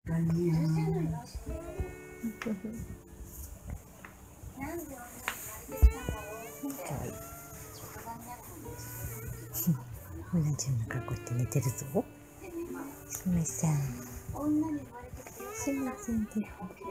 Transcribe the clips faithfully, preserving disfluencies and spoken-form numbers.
大変。 同じような格好して寝てるぞ。しまさん。しまさんで。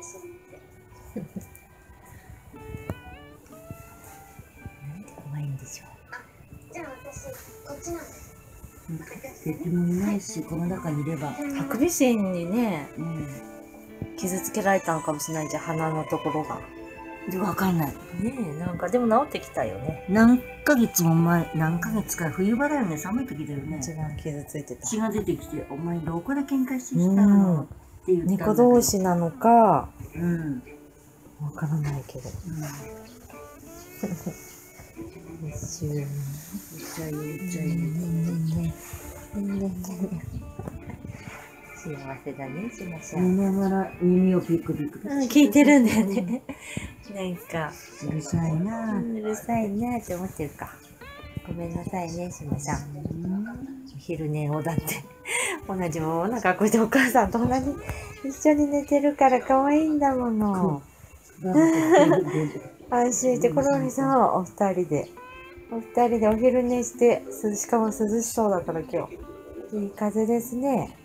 なんで怖いんでしょう。 じゃあ私こっちなんです。 敵もいないし、この中にいれば。 ハクビシンにね、 うん。 傷つけられたのかもしれないじゃん、鼻のところが。 で、わかんない。 ねえ、なんかでも治ってきたよね。 何ヶ月も前、何ヶ月か冬場だよね、寒い時だよね。 一番傷ついてた。 血が出てきて、お前どこで喧嘩してきたのって言ったんだけど。 猫同士なのか、 うん。 わからないけど。 うん。 一周ね。 うちゃい、うちゃい。 ねねねねねね。幸せだね、しましょう。 寝ながら耳をピクピク。 うん、聞いてるんだよね。なんか、 うるさいな。 うるさいなって思ってるか。ごめんなさいね、しましょう。昼寝をだって。同じもの格好してお母さんと同じ一緒に寝てるから可愛いんだもの。安心して、このお店はお二人で。お二人でお昼寝して、しかも涼しそうだから今日。いい風ですね。